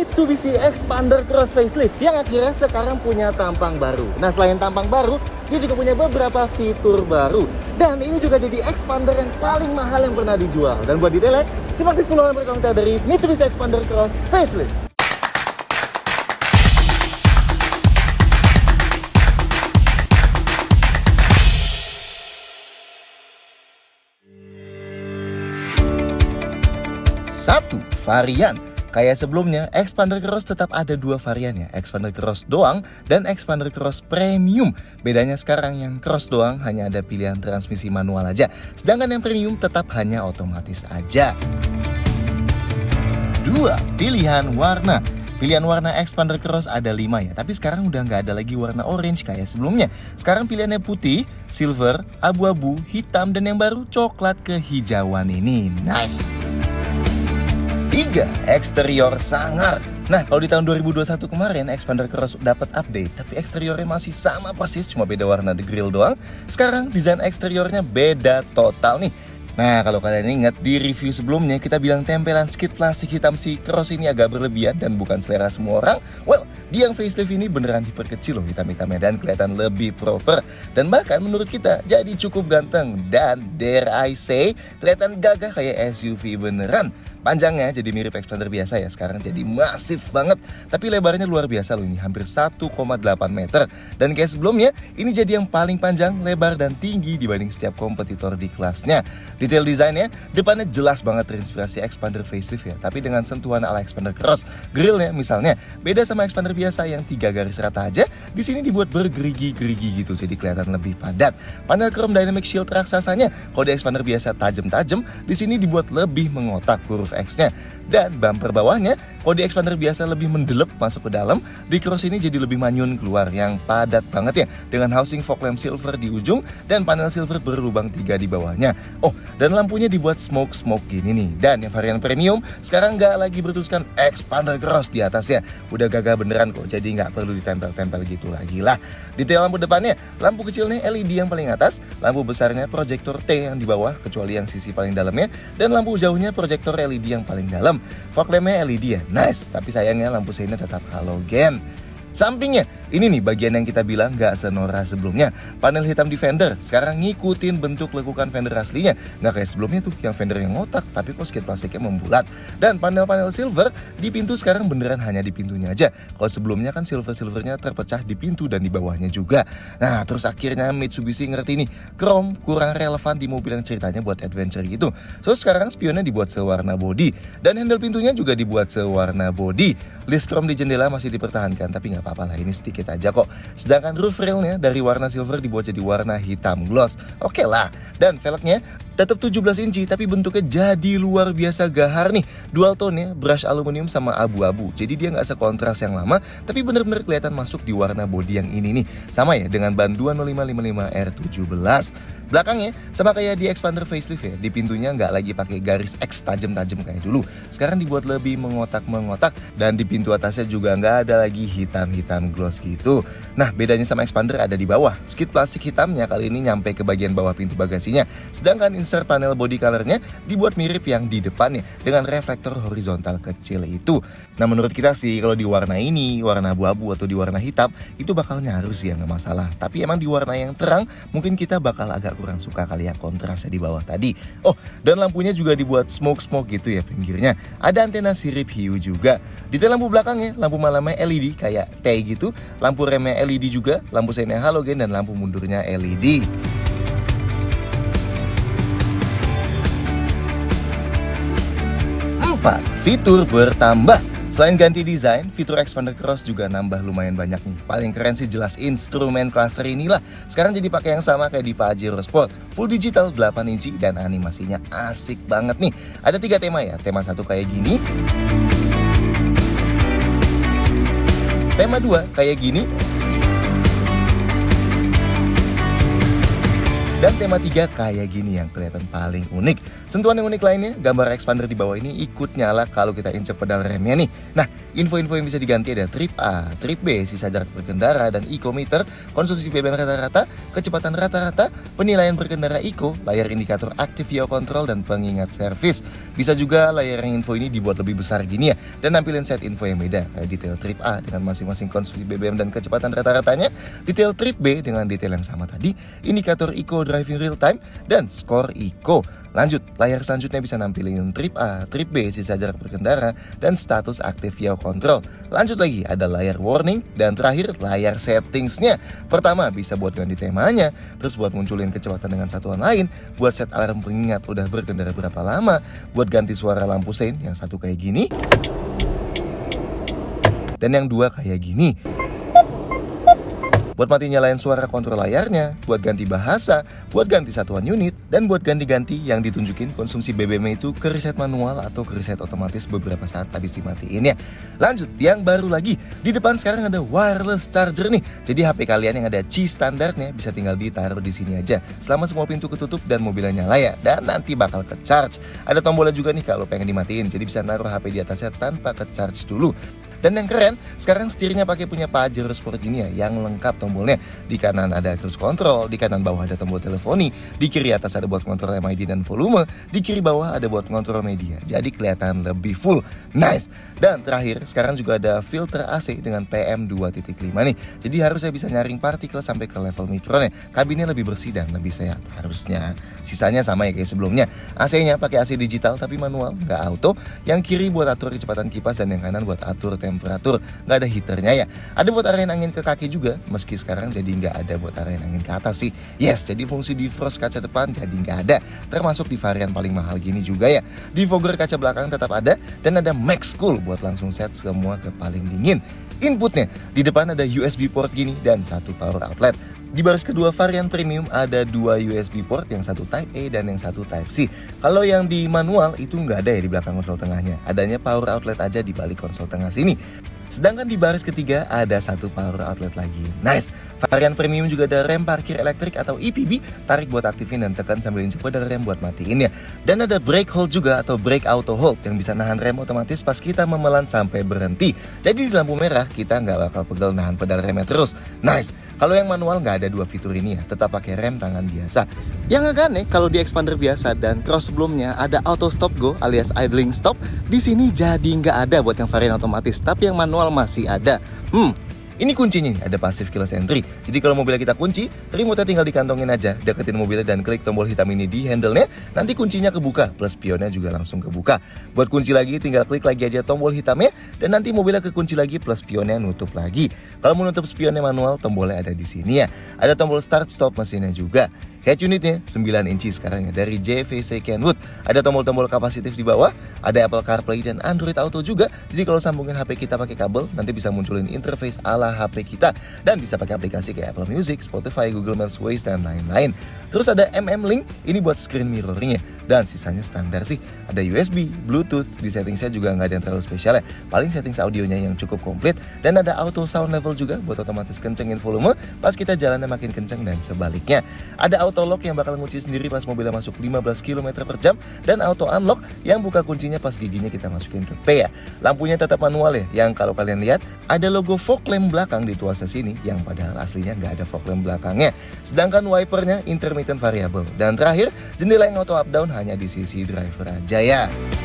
Mitsubishi Xpander Cross Facelift yang akhirnya sekarang punya tampang baru. Nah, selain tampang baru, dia juga punya beberapa fitur baru. Dan ini juga jadi Xpander yang paling mahal yang pernah dijual. Dan buat detailnya, simak di 10 berkomentar dari Mitsubishi Xpander Cross Facelift. Satu, varian. Kayak sebelumnya, Xpander Cross tetap ada dua varian ya, Xpander Cross doang dan Xpander Cross Premium. Bedanya sekarang yang Cross doang hanya ada pilihan transmisi manual aja, sedangkan yang Premium tetap hanya otomatis aja. Dua, pilihan warna. Pilihan warna Xpander Cross ada 5 ya, tapi sekarang udah nggak ada lagi warna orange kayak sebelumnya. Sekarang pilihannya putih, silver, abu-abu, hitam, dan yang baru coklat kehijauan ini. Nice! 3. Eksterior sangar. Nah, kalau di tahun 2021 kemarin Xpander Cross dapat update, tapi eksteriornya masih sama persis, cuma beda warna the grill doang. Sekarang desain eksteriornya beda total nih. Nah, kalau kalian ingat di review sebelumnya kita bilang tempelan skid plastik hitam si Cross ini agak berlebihan dan bukan selera semua orang. Well, di yang facelift ini beneran diperkecil loh hitam-hitamnya dan kelihatan lebih proper. Dan bahkan menurut kita jadi cukup ganteng dan dare I say kelihatan gagah kayak SUV beneran. Panjangnya jadi mirip Xpander biasa ya, sekarang jadi masif banget. Tapi lebarnya luar biasa loh, ini hampir 1,8 meter. Dan kayak sebelumnya, ini jadi yang paling panjang, lebar, dan tinggi dibanding setiap kompetitor di kelasnya. Detail desainnya, depannya jelas banget terinspirasi Xpander facelift ya, tapi dengan sentuhan ala Xpander Cross. Grillnya misalnya, beda sama Xpander biasa yang 3 garis rata aja, di sini dibuat bergerigi-gerigi gitu, jadi kelihatan lebih padat. Panel chrome dynamic shield raksasanya, kalau di Xpander biasa tajam-tajam, di sini dibuat lebih mengotak huruf X-nya. Dan bumper bawahnya, kalau di Xpander biasa lebih mendelep masuk ke dalam, di Cross ini jadi lebih manyun keluar, yang padat banget ya, dengan housing fog lamp silver di ujung dan panel silver berlubang 3 di bawahnya. Oh, dan lampunya dibuat smoke gini nih. Dan yang varian premium sekarang nggak lagi bertuliskan Xpander Cross di atasnya, udah gagah beneran kok, jadi nggak perlu ditempel-tempel gitu lagi lah. Detail lampu depannya, lampu kecilnya LED yang paling atas, lampu besarnya proyektor T yang di bawah kecuali yang sisi paling dalamnya, dan lampu jauhnya proyektor LED yang paling dalam. Fog lampnya LED ya, nice, tapi sayangnya lampu seinnya tetap halogen. Sampingnya, ini nih bagian yang kita bilang gak senorak sebelumnya. Panel hitam di fender sekarang ngikutin bentuk lekukan fender aslinya. Gak kayak sebelumnya tuh yang fender yang ngotak, tapi kok skid plastiknya membulat. Dan panel-panel silver di pintu sekarang beneran hanya di pintunya aja. Kalau sebelumnya kan silvernya terpecah di pintu dan di bawahnya juga. Nah, terus akhirnya Mitsubishi ngerti nih, chrome kurang relevan di mobil yang ceritanya buat adventure gitu. Terus sekarang spionnya dibuat sewarna body, dan handle pintunya juga dibuat sewarna body. List chrome di jendela masih dipertahankan, tapi nggak apa-apa lah, ini sedikit aja kok. Sedangkan roof railnya dari warna silver dibuat jadi warna hitam gloss. Oke lah. Dan velgnya tetap 17 inci, tapi bentuknya jadi luar biasa gahar nih. Dual tone-nya brush aluminium sama abu-abu, jadi dia nggak sekontras yang lama, tapi bener-bener kelihatan masuk di warna body yang ini nih. Sama ya dengan ban 20555 R17. Belakangnya sama kayak di Xpander facelift ya, di pintunya nggak lagi pakai garis X tajam-tajam kayak dulu. Sekarang dibuat lebih mengotak-mengotak, dan di pintu atasnya juga nggak ada lagi hitam-hitam gloss gitu. Nah, bedanya sama Xpander ada di bawah. Skid plastik hitamnya kali ini nyampe ke bagian bawah pintu bagasinya, sedangkan insert panel body colornya dibuat mirip yang di depannya dengan reflektor horizontal kecil itu. Nah, menurut kita sih kalau di warna ini, warna abu-abu atau di warna hitam, itu bakal nyaru sih ya, nggak masalah. Tapi emang di warna yang terang mungkin kita bakal agak kurang suka kali ya kontrasnya di bawah tadi. Oh, dan lampunya juga dibuat smoke gitu ya pinggirnya. Ada antena sirip hiu juga. Detail lampu belakangnya, lampu malamnya LED kayak T gitu, lampu remnya LED juga, lampu seinnya halogen, dan lampu mundurnya LED. Fitur bertambah. Selain ganti desain, fitur Xpander Cross juga nambah lumayan banyak nih. Paling keren sih jelas instrumen cluster inilah. Sekarang jadi pakai yang sama kayak di Pajero Sport, full digital 8 inci dan animasinya asik banget nih. Ada 3 tema ya. Tema 1 kayak gini, tema 2 kayak gini, Dan tema 3 kayak gini yang kelihatan paling unik. Sentuhan yang unik lainnya, gambar expander di bawah ini ikut nyala kalau kita injek pedal remnya nih. Nah, info-info yang bisa diganti ada trip A, trip B, sisa jarak berkendara, dan eco-meter, konsumsi BBM rata-rata, kecepatan rata-rata, penilaian berkendara eco, layar indikator aktif yaw control, dan pengingat servis. Bisa juga layar yang info ini dibuat lebih besar gini ya, dan nampilin set info yang beda, kayak detail trip A dengan masing-masing konsumsi BBM dan kecepatan rata-ratanya, detail trip B dengan detail yang sama tadi, indikator eco driving real time, dan skor eco. Lanjut, layar selanjutnya bisa nampilin trip A, trip B, sisa jarak berkendara, dan status aktif yaw control. Lanjut lagi, ada layar warning, dan terakhir layar settingsnya. Pertama, bisa buat ganti temanya, terus buat munculin kecepatan dengan satuan lain, buat set alarm pengingat udah berkendara berapa lama, buat ganti suara lampu sein, yang satu kayak gini, dan yang dua kayak gini. Buat mati nyalain suara kontrol layarnya, buat ganti bahasa, buat ganti satuan unit, dan buat ganti-ganti yang ditunjukin konsumsi BBM itu ke reset manual atau ke reset otomatis beberapa saat habis dimatiin ya. Lanjut, yang baru lagi, di depan sekarang ada wireless charger nih. Jadi HP kalian yang ada Qi standarnya bisa tinggal ditaruh di sini aja selama semua pintu ketutup dan mobilnya nyala ya, dan nanti bakal ke charge. Ada tombolnya juga nih kalau pengen dimatiin, jadi bisa naruh HP di atasnya tanpa ke charge dulu. Dan yang keren, sekarang setirnya pakai punya Pajero Sport gini ya, yang lengkap tombolnya. Di kanan ada cruise control, di kanan bawah ada tombol teleponi, di kiri atas ada buat kontrol MID dan volume, di kiri bawah ada buat kontrol media. Jadi kelihatan lebih full. Nice. Dan terakhir, sekarang juga ada filter AC dengan PM2.5 nih. Jadi harusnya bisa nyaring partikel sampai ke level mikron ya. Kabinnya lebih bersih dan lebih sehat harusnya. Sisanya sama ya kayak sebelumnya. AC-nya pakai AC digital tapi manual, nggak auto. Yang kiri buat atur kecepatan kipas dan yang kanan buat atur temperatur, nggak ada heaternya ya. Ada buat arahin angin ke kaki juga, meski sekarang jadi nggak ada buat arahin angin ke atas sih. Yes, jadi fungsi defrost kaca depan jadi nggak ada, termasuk di varian paling mahal gini juga ya. Defogger kaca belakang tetap ada, dan ada max cool buat langsung set semua ke paling dingin. Inputnya, di depan ada USB port gini dan satu power outlet. Di baris kedua varian premium ada 2 USB port, yang satu Type A dan yang satu Type C. Kalau yang di manual itu nggak ada ya di belakang konsol tengahnya. Adanya power outlet aja di balik konsol tengah sini. Sedangkan di baris ketiga ada satu power outlet lagi. Nice. Varian premium juga ada rem parkir elektrik atau EPB, tarik buat aktifin dan tekan sambil injek pedal rem buat matiin ya. Dan ada brake hold juga atau brake auto hold yang bisa nahan rem otomatis pas kita memelan sampai berhenti. Jadi di lampu merah kita nggak bakal pegel nahan pedal remnya terus. Nice. Kalau yang manual nggak ada dua fitur ini ya, tetap pakai rem tangan biasa. Yang agak aneh, kalau di expander biasa dan cross sebelumnya ada auto stop go alias idling stop, di sini jadi nggak ada buat yang varian otomatis, tapi yang manual masih ada. Ini kuncinya nih, ada passive keyless entry. Jadi kalau mobilnya kita kunci, remote-nya tinggal dikantongin aja, deketin mobilnya dan klik tombol hitam ini di handle-nya, nanti kuncinya kebuka, plus spionnya juga langsung kebuka. Buat kunci lagi, tinggal klik lagi aja tombol hitamnya, dan nanti mobilnya kekunci lagi, plus spionnya nutup lagi. Kalau mau nutup spionnya manual, tombolnya ada di sini ya. Ada tombol start stop mesinnya juga. Head unitnya 9 inci sekarang ya, dari JVC Kenwood. Ada tombol-tombol kapasitif di bawah, ada Apple CarPlay dan Android Auto juga. Jadi kalau sambungin HP kita pakai kabel, nanti bisa munculin interface ala HP kita. Dan bisa pakai aplikasi kayak Apple Music, Spotify, Google Maps, Waze, dan lain-lain. Terus ada MM-Link, ini buat screen mirroring ya. Dan sisanya standar sih. Ada USB, Bluetooth, di setting saya juga nggak ada yang terlalu spesial ya. Paling settings audionya yang cukup komplit. Dan ada auto sound level juga buat otomatis kencengin volume pas kita jalannya makin kenceng dan sebaliknya. Ada auto lock yang bakal ngunci sendiri pas mobilnya masuk 15 km per jam, dan auto unlock yang buka kuncinya pas giginya kita masukin ke P ya. Lampunya tetap manual ya, yang kalau kalian lihat ada logo fog lamp belakang di tuas sini, yang padahal aslinya nggak ada fog lamp belakangnya. Sedangkan wipernya intermittent variable. Dan terakhir, jendela yang auto up down hanya di sisi driver aja ya.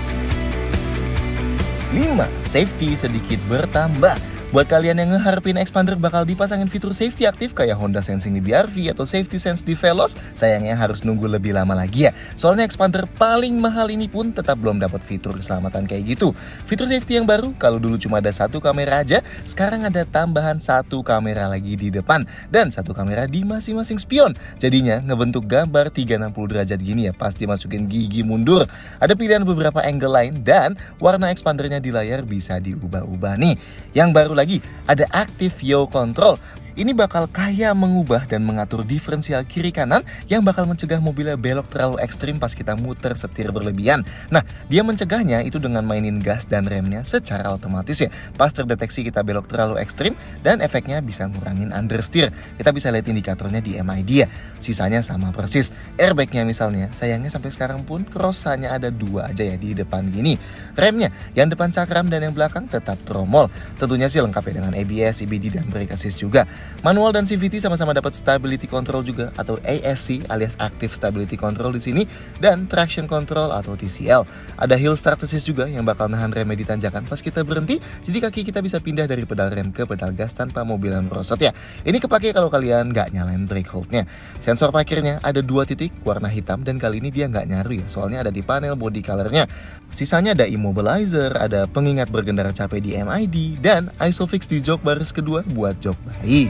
5. Safety sedikit bertambah. Buat kalian yang ngeharapin expander bakal dipasangin fitur safety aktif kayak Honda Sensing di BRV atau Safety Sense di Veloz, sayangnya harus nunggu lebih lama lagi ya. Soalnya expander paling mahal ini pun tetap belum dapat fitur keselamatan kayak gitu. Fitur safety yang baru, kalau dulu cuma ada satu kamera aja, sekarang ada tambahan satu kamera lagi di depan dan satu kamera di masing-masing spion. Jadinya ngebentuk gambar 360 derajat gini ya pas dimasukin gigi mundur. Ada pilihan beberapa angle lain dan warna expandernya di layar bisa diubah-ubah nih. Yang baru lagi, ada active yaw control. ini bakal kayak mengubah dan mengatur diferensial kiri kanan yang bakal mencegah mobilnya belok terlalu ekstrim pas kita muter setir berlebihan. Nah, dia mencegahnya itu dengan mainin gas dan remnya secara otomatis ya. Pas terdeteksi kita belok terlalu ekstrim, dan efeknya bisa ngurangin understeer. Kita bisa lihat indikatornya di MID ya. Sisanya sama persis. Airbagnya misalnya, sayangnya sampai sekarang pun Cross hanya ada 2 aja ya di depan gini. Remnya, yang depan cakram dan yang belakang tetap tromol. Tentunya sih lengkap ya dengan ABS, EBD, dan brake assist juga. Manual dan CVT sama-sama dapat stability control juga atau ASC alias Active Stability Control di sini, dan traction control atau TCL. Ada hill start assist juga yang bakal nahan remnya di tanjakan pas kita berhenti, jadi kaki kita bisa pindah dari pedal rem ke pedal gas tanpa mobilnya merosot ya. Ini kepake kalau kalian nggak nyalain brake hold-nya. Sensor parkirnya ada 2 titik warna hitam, dan kali ini dia nggak nyaru ya, soalnya ada di panel body color-nya. Sisanya ada immobilizer, ada pengingat bergendara capek di MID, dan ISOFIX di jok baris kedua buat jok bayi.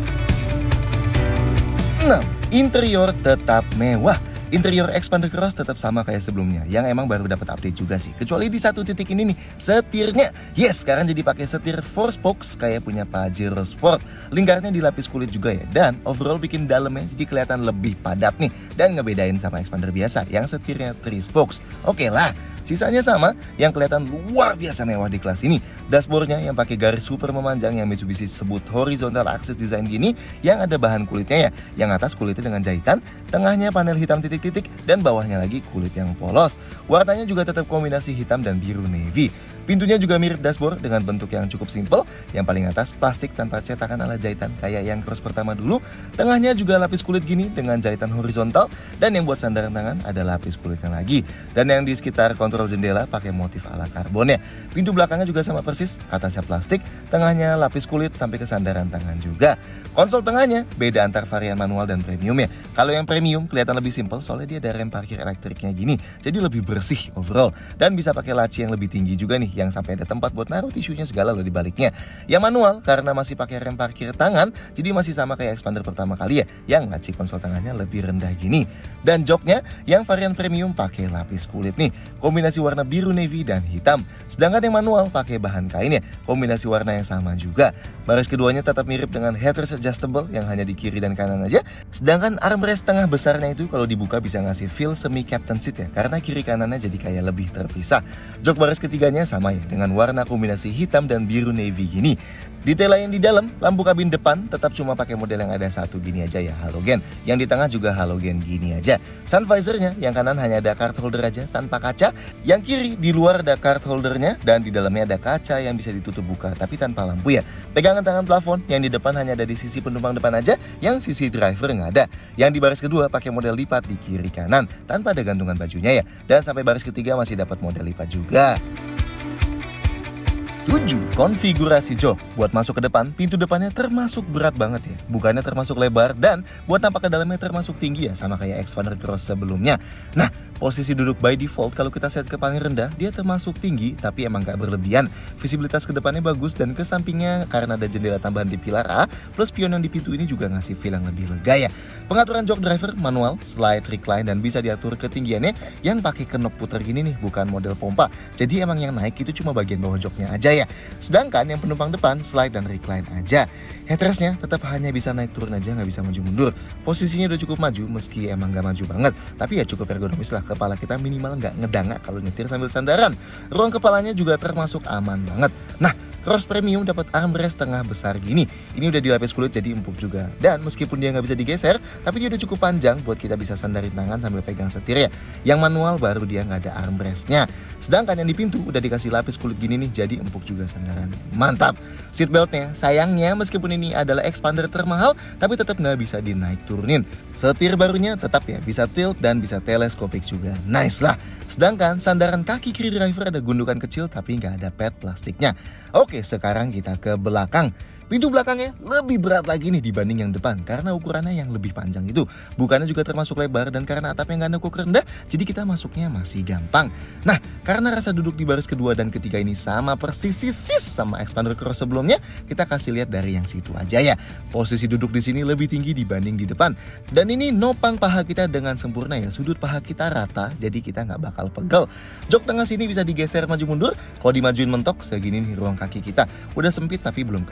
6. Interior tetap mewah. Interior Xpander Cross tetap sama kayak sebelumnya, yang emang baru dapat update juga sih. Kecuali di satu titik ini nih, setirnya. Yes, sekarang jadi pakai setir 4 spokes kayak punya Pajero Sport. Lingkarnya dilapis kulit juga ya, dan overall bikin dalamnya jadi kelihatan lebih padat nih, dan ngebedain sama Xpander biasa yang setirnya 3 spokes. Oke lah. Sisanya sama, yang kelihatan luar biasa mewah di kelas ini. Dashboardnya yang pakai garis super memanjang yang Mitsubishi sebut horizontal axis design gini, yang ada bahan kulitnya ya. Yang atas kulitnya dengan jahitan, tengahnya panel hitam titik-titik, dan bawahnya lagi kulit yang polos. Warnanya juga tetap kombinasi hitam dan biru navy. Pintunya juga mirip dashboard dengan bentuk yang cukup simple. Yang paling atas plastik tanpa cetakan ala jahitan kayak yang Cross pertama dulu. Tengahnya juga lapis kulit gini dengan jahitan horizontal, dan yang buat sandaran tangan ada lapis kulitnya lagi. Dan yang di sekitar kontrol jendela pakai motif ala karbon ya. Pintu belakangnya juga sama persis, atasnya plastik, tengahnya lapis kulit sampai ke sandaran tangan juga. Konsol tengahnya beda antar varian manual dan premium ya. Kalau yang premium kelihatan lebih simple soalnya dia ada rem parkir elektriknya gini, jadi lebih bersih overall, dan bisa pakai laci yang lebih tinggi juga nih, yang sampai ada tempat buat naruh tisunya segala loh di baliknya. Yang manual karena masih pakai rem parkir tangan, jadi masih sama kayak Xpander pertama kali ya, yang laci konsol tangannya lebih rendah gini. Dan joknya yang varian premium pakai lapis kulit nih, kombinasi warna biru navy dan hitam. Sedangkan yang manual pakai bahan kain ya, kombinasi warna yang sama juga. Baris keduanya tetap mirip dengan headrest adjustable yang hanya di kiri dan kanan aja. Sedangkan armrest tengah besarnya itu kalau dibuka bisa ngasih feel semi captain seat ya, karena kiri kanannya jadi kayak lebih terpisah. Jok baris ketiganya sama ya, dengan warna kombinasi hitam dan biru navy gini. Detail lain di dalam, lampu kabin depan tetap cuma pakai model yang ada satu gini aja ya, halogen. Yang di tengah juga halogen gini aja. Sun visornya yang kanan hanya ada card holder aja tanpa kaca. Yang kiri di luar ada card holdernya, dan di dalamnya ada kaca yang bisa ditutup buka tapi tanpa lampu ya. Pegangan tangan plafon yang di depan hanya ada di sisi penumpang depan aja, yang sisi driver nggak ada. Yang di baris kedua pakai model lipat di kiri kanan tanpa ada gantungan bajunya ya. Dan sampai baris ketiga masih dapat model lipat juga. 7. Konfigurasi jok. Buat masuk ke depan, pintu depannya termasuk berat banget ya. Bukannya termasuk lebar, dan buat nampak ke dalamnya termasuk tinggi ya, sama kayak Xpander Cross sebelumnya. Nah, posisi duduk by default kalau kita set ke paling rendah, dia termasuk tinggi tapi emang gak berlebihan. Visibilitas ke depannya bagus, dan ke sampingnya karena ada jendela tambahan di pilar A, plus pion yang di pintu ini juga ngasih feel yang lebih lega ya. Pengaturan jok driver manual, slide, recline, dan bisa diatur ketinggiannya yang pakai knob puter gini nih, bukan model pompa. Jadi emang yang naik itu cuma bagian bawah joknya aja ya. Sedangkan yang penumpang depan slide dan recline aja. Headrestnya tetap hanya bisa naik turun aja, nggak bisa maju mundur. Posisinya udah cukup maju meski emang nggak maju banget, tapi ya cukup ergonomis lah. Kepala kita minimal nggak ngedangak kalau nyetir sambil sandaran. Ruang kepalanya juga termasuk aman banget. Nah, Cross Premium dapat armrest tengah besar gini. Ini udah dilapis kulit jadi empuk juga. Dan meskipun dia nggak bisa digeser, tapi dia udah cukup panjang buat kita bisa sandarin tangan sambil pegang setir ya. Yang manual baru dia nggak ada armrestnya. Sedangkan yang di pintu udah dikasih lapis kulit gini nih, jadi empuk juga sandarannya. Mantap. Seatbeltnya sayangnya meskipun ini adalah Xpander termahal, tapi tetap nggak bisa dinaik turunin. Setir barunya tetap ya bisa tilt dan bisa teleskopik juga. Nice lah. Sedangkan sandaran kaki kiri driver ada gundukan kecil tapi nggak ada pad plastiknya. Oke, sekarang kita ke belakang. Pintu belakangnya lebih berat lagi nih dibanding yang depan karena ukurannya yang lebih panjang itu. Bukannya juga termasuk lebar, dan karena atapnya nggak nekuk rendah, jadi kita masuknya masih gampang. Nah, karena rasa duduk di baris kedua dan ketiga ini sama persis sama Xpander Cross sebelumnya, kita kasih lihat dari yang situ aja ya. Posisi duduk di sini lebih tinggi dibanding di depan. Dan ini nopang paha kita dengan sempurna ya. Sudut paha kita rata, jadi kita nggak bakal pegel. Jok tengah sini bisa digeser maju mundur. Kalau dimajuin mentok, segini nih ruang kaki kita. Udah sempit tapi belum kejepit kok.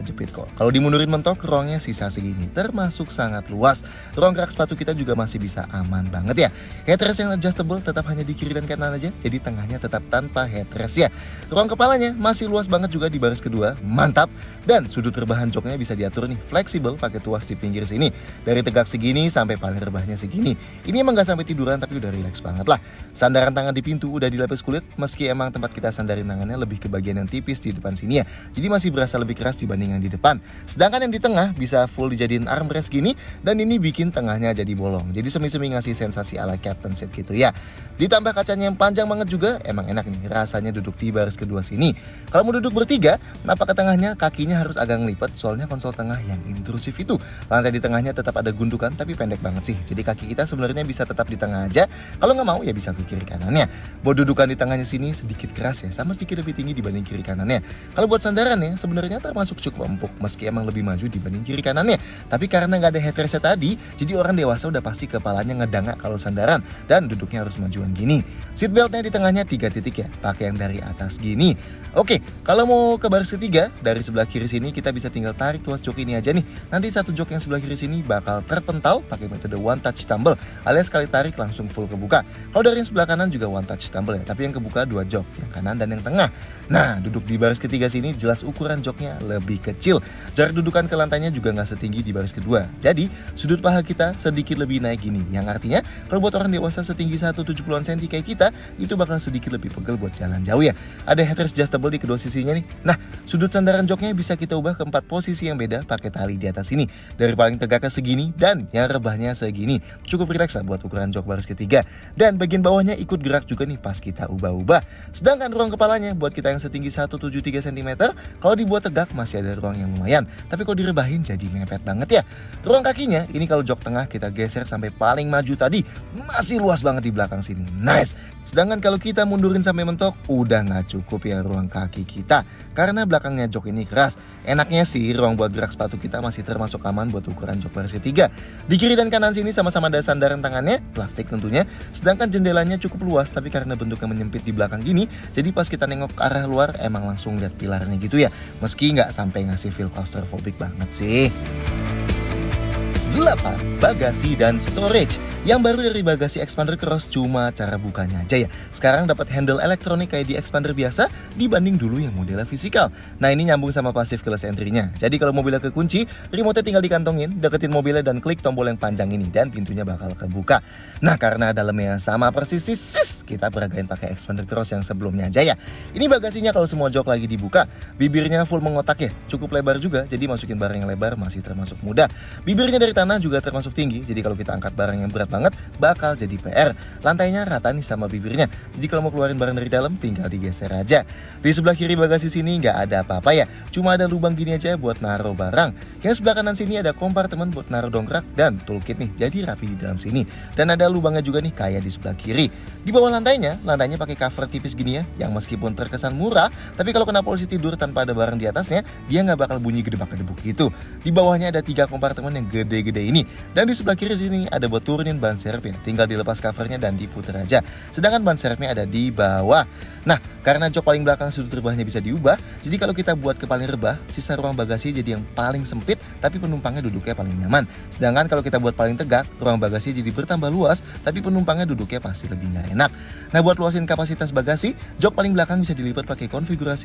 Kalau dimundurin mentok, ruangnya sisa segini, termasuk sangat luas. Ruang gerak sepatu kita juga masih bisa aman banget ya. Headrest yang adjustable tetap hanya di kiri dan kanan aja, jadi tengahnya tetap tanpa headrest ya. Ruang kepalanya masih luas banget juga di baris kedua, mantap. Dan sudut rebahan joknya bisa diatur nih, fleksibel pakai tuas di pinggir sini. Dari tegak segini sampai paling rebahnya segini. Ini emang gak sampai tiduran tapi udah relax banget lah. Sandaran tangan di pintu udah dilapis kulit, meski emang tempat kita sandarin tangannya lebih ke bagian yang tipis di depan sini ya. Jadi masih berasa lebih keras dibanding yang di depan. Sedangkan yang di tengah bisa full dijadiin armrest gini, dan ini bikin tengahnya jadi bolong. Jadi semi-semi ngasih sensasi ala captain seat gitu ya. Ditambah kacanya yang panjang banget juga, emang enak nih rasanya duduk di baris kedua sini. Kalau mau duduk bertiga, napak ke tengahnya kakinya harus agak ngelipet, soalnya konsol tengah yang intrusif itu. Lantai di tengahnya tetap ada gundukan tapi pendek banget sih. Jadi kaki kita sebenarnya bisa tetap di tengah aja. Kalau nggak mau ya bisa ke kiri kanannya. Buat dudukan di tengahnya sini sedikit keras ya, sama sedikit lebih tinggi dibanding kiri kanannya. Kalau buat sandarannya sebenarnya termasuk cukup empuk, meski emang lebih maju dibanding kiri kanannya. Tapi karena nggak ada headrestnya tadi, jadi orang dewasa udah pasti kepalanya ngedangak kalau sandaran, dan duduknya harus majuan gini. Seatbeltnya di tengahnya 3 titik ya, pakai yang dari atas gini. Oke, kalau mau ke baris ketiga, dari sebelah kiri sini kita bisa tinggal tarik tuas jok ini aja nih. Nanti satu jok yang sebelah kiri sini bakal terpental pakai metode one touch tumble, alias sekali tarik langsung full kebuka. Kalau dari yang sebelah kanan juga one touch tumble ya, tapi yang kebuka 2 jok, yang kanan dan yang tengah. Nah, duduk di baris ketiga sini jelas ukuran joknya lebih kecil. Jarak dudukan ke lantainya juga nggak setinggi di baris kedua. Jadi, sudut paha kita sedikit lebih naik gini. Yang artinya, kalau buat orang dewasa setinggi 170-an cm kayak kita, itu bakal sedikit lebih pegel buat jalan jauh ya. Ada headrest adjustable di kedua sisinya nih. Nah, sudut sandaran joknya bisa kita ubah ke 4 posisi yang beda pakai tali di atas ini. Dari paling tegaknya segini dan yang rebahnya segini. Cukup rileks lah buat ukuran jok baris ketiga. Dan bagian bawahnya ikut gerak juga nih pas kita ubah-ubah. Sedangkan ruang kepalanya buat kita yang setinggi 173 cm, kalau dibuat tegak masih ada ruang yang lumayan. Tapi kalau direbahin jadi mepet banget ya. Ruang kakinya ini kalau jok tengah kita geser sampai paling maju tadi, masih luas banget di belakang sini. Nice. Sedangkan kalau kita mundurin sampai mentok, udah nggak cukup ya ruang kaki kita, karena belakangnya jok ini keras. Enaknya sih ruang buat gerak sepatu kita masih termasuk aman buat ukuran jok baris ketiga. Di kiri dan kanan sini sama-sama ada sandaran tangannya, plastik tentunya. Sedangkan jendelanya cukup luas, tapi karena bentuknya menyempit di belakang gini, jadi pas kita nengok ke arah luar emang langsung lihat pilarnya gitu ya. Meski nggak sampai ngasih feel claustrophobic banget sih. 8. Bagasi dan storage. Yang baru dari bagasi Expander Cross cuma cara bukanya aja ya. Sekarang dapat handle elektronik kayak di Expander biasa dibanding dulu yang modelnya fisikal. Nah, ini nyambung sama passive keyless entry-nya. Jadi kalau mobilnya kekunci, remote-nya tinggal dikantongin, deketin mobilnya dan klik tombol yang panjang ini dan pintunya bakal kebuka. Nah, karena dalamnya sama persis, kita peragain pakai Expander Cross yang sebelumnya aja ya. Ini bagasinya kalau semua jok lagi dibuka, bibirnya full mengotak ya. Cukup lebar juga, jadi masukin barang yang lebar masih termasuk mudah. Bibirnya dari tanah juga termasuk tinggi, jadi kalau kita angkat barang yang berat banget bakal jadi PR. Lantainya rata nih sama bibirnya, jadi kalau mau keluarin barang dari dalam tinggal digeser aja. Di sebelah kiri bagasi sini nggak ada apa-apa ya, cuma ada lubang gini aja buat naruh barang. Yang sebelah kanan sini ada kompartemen buat naruh dongkrak dan toolkit nih, jadi rapi di dalam sini. Dan ada lubangnya juga nih kayak di sebelah kiri. Di bawah lantainya pakai cover tipis gini ya, yang meskipun terkesan murah, tapi kalau kena polisi tidur tanpa ada barang di atasnya, dia nggak bakal bunyi gedebak-gedebuk gitu. Di bawahnya ada 3 kompartemen yang gede-gede ini. Dan di sebelah kiri sini ada buat turunin ban serep ya, tinggal dilepas covernya dan diputer aja. Sedangkan ban serepnya ada di bawah. Nah, karena jok paling belakang sudut rebahnya bisa diubah, jadi kalau kita buat ke paling rebah, sisa ruang bagasi jadi yang paling sempit, tapi penumpangnya duduknya paling nyaman. Sedangkan kalau kita buat paling tegak, ruang bagasi jadi bertambah luas, tapi penumpangnya duduknya pasti lebih nggak enak. Nah, buat luasin kapasitas bagasi, jok paling belakang bisa dilipat pakai konfigurasi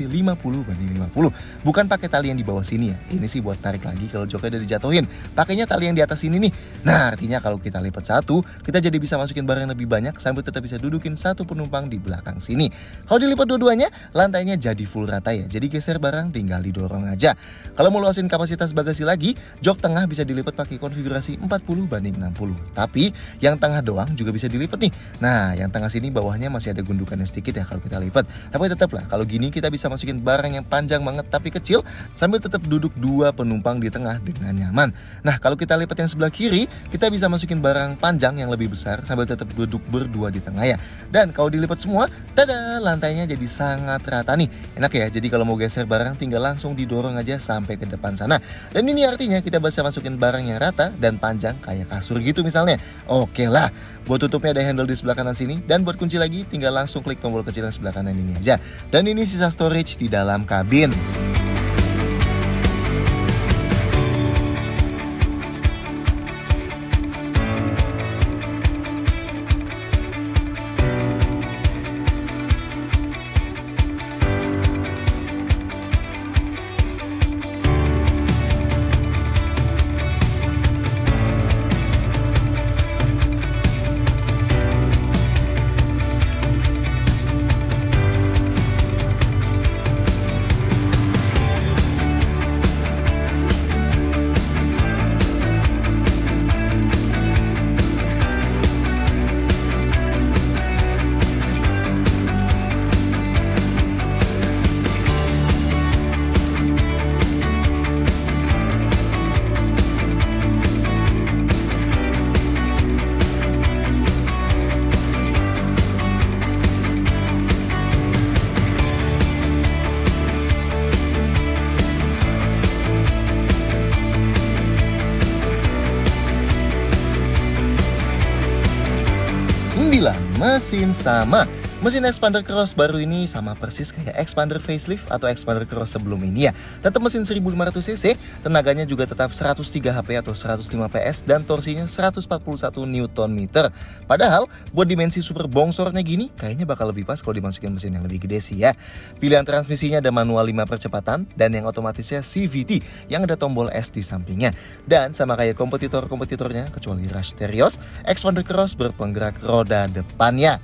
50/50. Bukan pakai tali yang di bawah sini ya. Ini sih buat tarik lagi kalau joknya udah dijatuhin. Pakainya tali yang di atas sini nih. Nah, artinya kalau kita lipat satu, kita jadi bisa masukin barang yang lebih banyak sambil tetap bisa dudukin satu penumpang di belakang sini. Kalau dilipat dua-duanya, lantainya jadi full rata ya. Jadi geser barang tinggal didorong aja. Kalau mau luasin kapasitas bagasi lagi, jok tengah bisa dilipat pakai konfigurasi 40/60. Tapi yang tengah doang juga bisa dilipat nih. Nah, yang tengah sini bawahnya masih ada gundukannya sedikit ya kalau kita lipat. Tapi tetap lah, kalau gini kita bisa masukin barang yang panjang banget tapi kecil sambil tetap duduk 2 penumpang di tengah dengan nyaman. Nah, kalau kita lipat yang sebelah kiri, kita bisa masukin barang panjang yang lebih besar sambil tetap duduk berdua di tengah ya. Dan kalau dilipat semua, tada, lantainya jadi sangat rata nih. Enak ya, jadi kalau mau geser barang tinggal langsung didorong aja sampai ke depan sana. Dan ini artinya kita bisa masukin barang yang rata dan panjang kayak kasur gitu misalnya. Oke lah, buat tutupnya ada handle di sebelah kanan sini, dan buat kunci lagi tinggal langsung klik tombol kecil yang sebelah kanan ini aja. Dan ini sisa storage di dalam kabin. 9. Mesin sama. Mesin Expander Cross baru ini sama persis kayak Expander facelift atau Expander Cross sebelum ini ya. Tetap mesin 1500cc, tenaganya juga tetap 103 HP atau 105 PS dan torsinya 141 Nm. Padahal buat dimensi super bongsornya gini, kayaknya bakal lebih pas kalau dimasukin mesin yang lebih gede sih ya. Pilihan transmisinya ada manual 5 percepatan dan yang otomatisnya CVT yang ada tombol S di sampingnya. Dan sama kayak kompetitor-kompetitornya kecuali Rush Terios, Expander Cross berpenggerak roda depannya.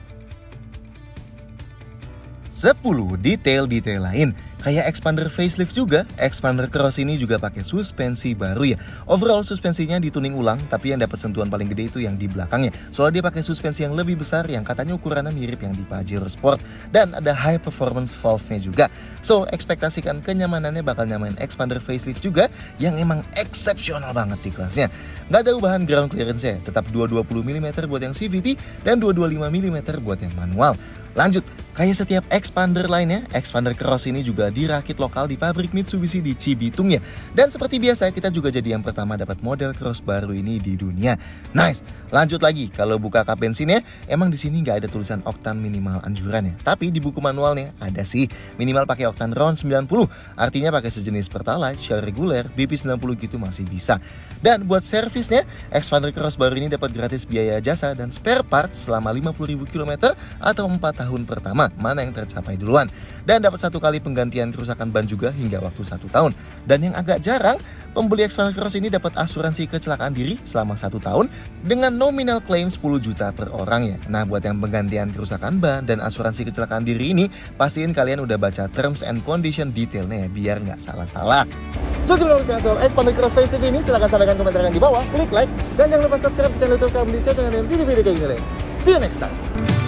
10. Detail-detail lain. Kayak Expander facelift juga, Expander Cross ini juga pakai suspensi baru ya. Overall suspensinya dituning ulang, tapi yang dapat sentuhan paling gede itu yang di belakangnya. Soalnya dia pakai suspensi yang lebih besar yang katanya ukurannya mirip yang di Pajero Sport. Dan ada high performance valve-nya juga. So, ekspektasikan kenyamanannya bakal nyamain Expander facelift juga yang emang eksepsional banget di kelasnya. Nggak ada ubahan ground clearance-nya, tetap 220 mm buat yang CVT dan 225 mm buat yang manual. Lanjut, kayak setiap Expander lainnya, Expander Cross ini juga dirakit lokal di pabrik Mitsubishi di Cibitung ya. Dan seperti biasa, kita juga jadi yang pertama dapat model Cross baru ini di dunia. Nice. Lanjut lagi, kalau buka kap bensinnya, emang di sini nggak ada tulisan oktan minimal anjuran ya. Tapi di buku manualnya ada sih, minimal pakai oktan RON 90. Artinya pakai sejenis Pertalite, Shell reguler, BP 90 gitu masih bisa. Dan buat servisnya, Expander Cross baru ini dapat gratis biaya jasa dan spare part selama 50.000 km atau 4 tahun pertama, mana yang tercapai duluan. Dan dapat 1 kali penggantian kerusakan ban juga hingga waktu 1 tahun. Dan yang agak jarang, pembeli Expander Cross ini dapat asuransi kecelakaan diri selama 1 tahun dengan nominal claim 10 juta per orang ya. Nah, buat yang penggantian kerusakan ban dan asuransi kecelakaan diri ini, pastiin kalian udah baca terms and condition detailnya ya, biar nggak salah-salah. So, gimana menurut kalian Expander Cross facelift ini? Silahkan sampaikan komentar yang di bawah, klik like, dan jangan lupa subscribe channel YouTube kami di channel yang video kayak gini. See you next time.